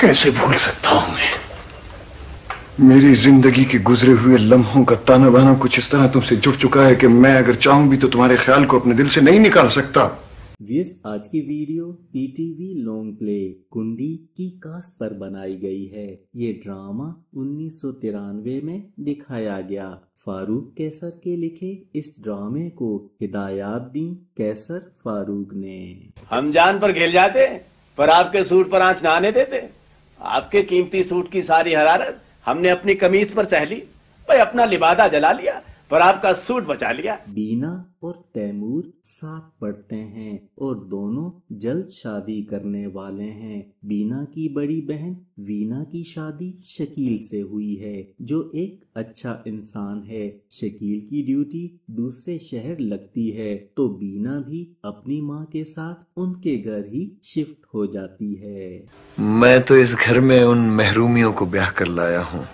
कैसे भूल सकता हूं मैं? मेरी जिंदगी के गुजरे हुए लम्हों का ताना बाना कुछ इस तरह तुमसे जुड़ चुका है कि मैं अगर चाहूं भी तो तुम्हारे ख्याल को अपने दिल से नहीं निकाल सकता। आज की वीडियो पीटीवी लॉन्ग प्ले कुंडी की कास्ट पर बनाई गई है। ये ड्रामा 1993 में दिखाया गया। फारूक कैसर के लिखे इस ड्रामे को हिदायत दी कैसर फारूक ने। हम जान पर खेल जाते पर आपके सूट पर आंच ना आने देते। आपके कीमती सूट की सारी हरारत हमने अपनी कमीज पर सह ली। भाई अपना लिबादा जला लिया पर आपका सूट बचा लिया। बीना और तैमूर साथ पढ़ते हैं और दोनों जल्द शादी करने वाले हैं। बीना की बड़ी बहन वीना की शादी शकील से हुई है जो एक अच्छा इंसान है। शकील की ड्यूटी दूसरे शहर लगती है तो बीना भी अपनी माँ के साथ उनके घर ही शिफ्ट हो जाती है। मैं तो इस घर में उन महरूमियों को ब्याह कर लाया हूँ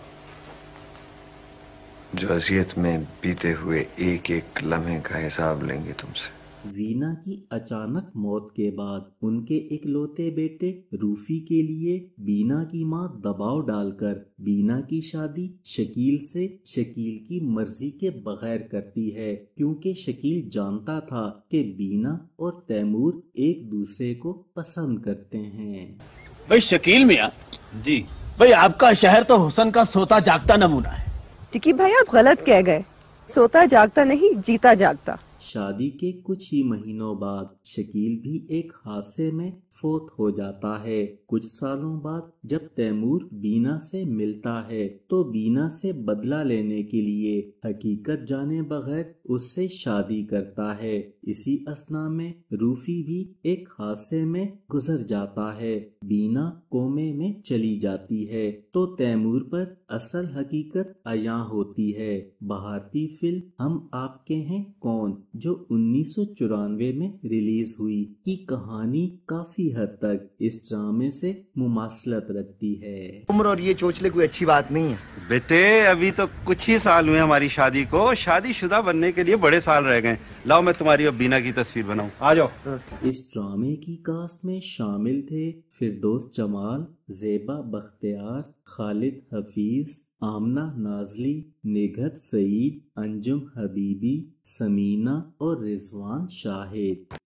जो अजियत में बीते हुए एक एक लम्हे का हिसाब लेंगे तुमसे। वीना की अचानक मौत के बाद उनके इकलौते बेटे रूफी के लिए बीना की मां दबाव डालकर बीना की शादी शकील से शकील की मर्जी के बगैर करती है, क्योंकि शकील जानता था कि बीना और तैमूर एक दूसरे को पसंद करते हैं। भाई शकील मियां जी, भाई आपका शहर तो हुस्न का सोता जागता नमूना है। टिकी भाई आप गलत कह गए, सोता जागता नहीं जीता जागता। शादी के कुछ ही महीनों बाद शकील भी एक हादसे में फोत हो जाता है। कुछ सालों बाद जब तैमूर बीना से मिलता है तो बीना से बदला लेने के लिए हकीकत जाने बगैर उससे शादी करता है। इसी असना में रूफी भी एक हादसे में गुजर जाता है। बीना कोमे में चली जाती है तो तैमूर पर असल हकीकत आया होती है। भारतीय फिल्म हम आपके हैं कौन जो 1994 में रिलीज हुई की कहानी काफी हद तक इस ड्रामे से मुमासलत रखती है। उम्र और ये चोचले कोई अच्छी बात नहीं है बेटे। अभी तो कुछ ही साल हुए हमारी शादी को, शादीशुदा बनने के लिए बड़े साल रह गए। लाओ मैं तुम्हारी और बीना की तस्वीर बनाऊं, आ जाओ। इस ड्रामे की कास्ट में शामिल थे फिरदौस जमाल, ज़ेबा बख्तियार, खालिद हफीज, आमना नाजली, निगहत सईद, अंजुम हबीबी, समीना और रिजवान शाहिद।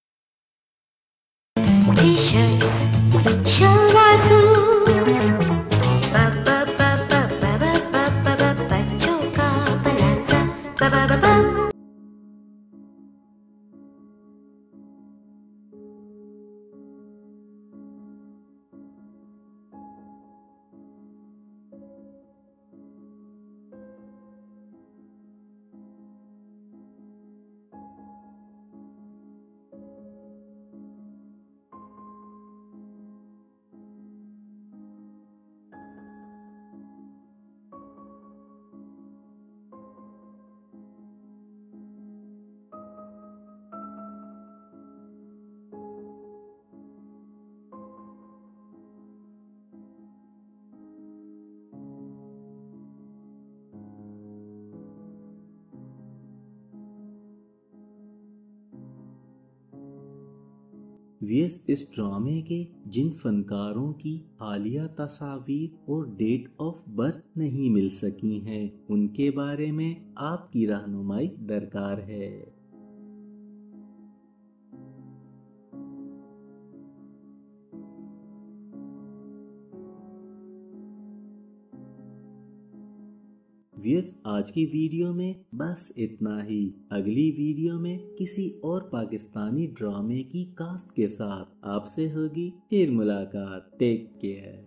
इस ड्रामे के जिन फनकारों की हालिया तस्वीर और डेट ऑफ बर्थ नहीं मिल सकी हैं उनके बारे में आपकी रहनुमाई दरकार है। आज की वीडियो में बस इतना ही। अगली वीडियो में किसी और पाकिस्तानी ड्रामे की कास्ट के साथ आपसे होगी फिर मुलाकात। Take care.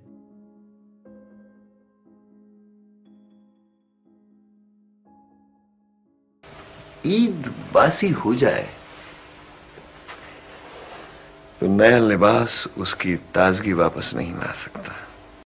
ईद बासी हो जाए तो नया लिबास उसकी ताजगी वापस नहीं ला सकता।